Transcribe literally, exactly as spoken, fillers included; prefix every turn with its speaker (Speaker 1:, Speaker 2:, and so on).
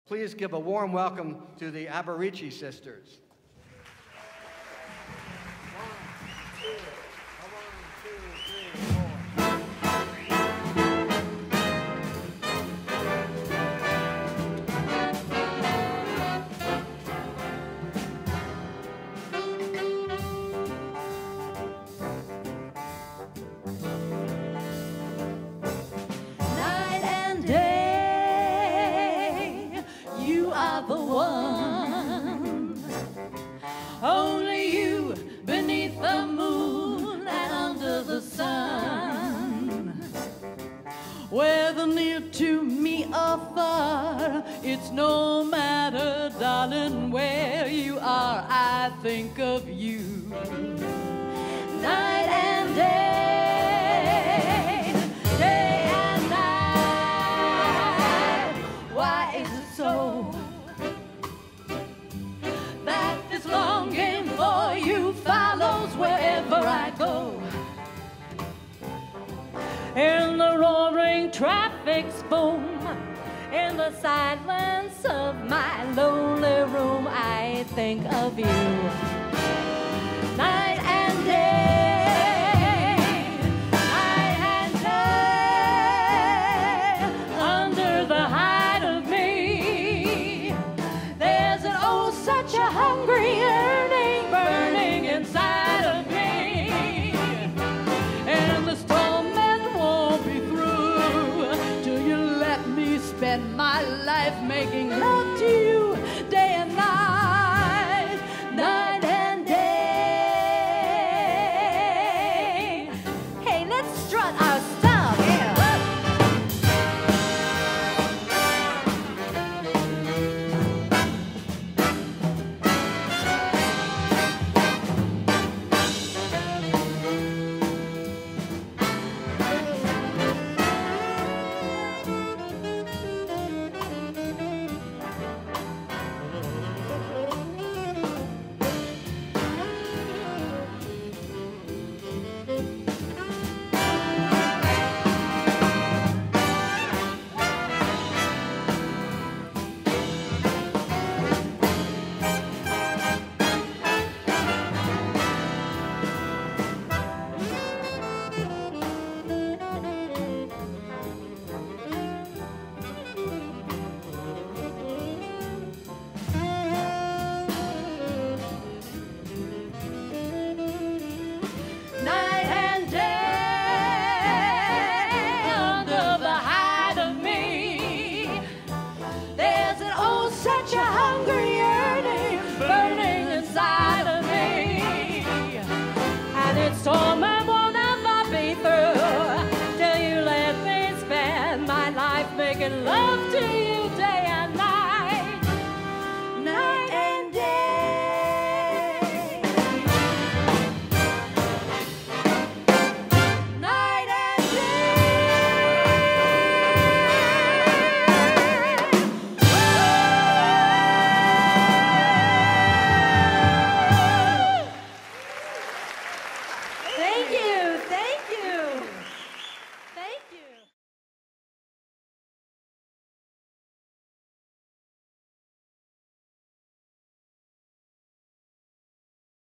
Speaker 1: Please give a warm welcome to the Abarici sisters.
Speaker 2: Only you beneath the moon and under the sun. Whether near to me or far, it's no matter, darling, where you are, I think of you. Night and day, day and night. Why is it so that this longing for you follows wherever I go? In the roaring traffic's boom, in the silence of my lonely room, I think of you. Night and day, night and day, under the hide of me, there's an oh such a hungry yearning burning inside of me, and the torment won't be through till you let me spend my life making love to you day and night, night and day. Hey, let's strut our stuff here. Torment will never be through till you let me spend my life making love to you.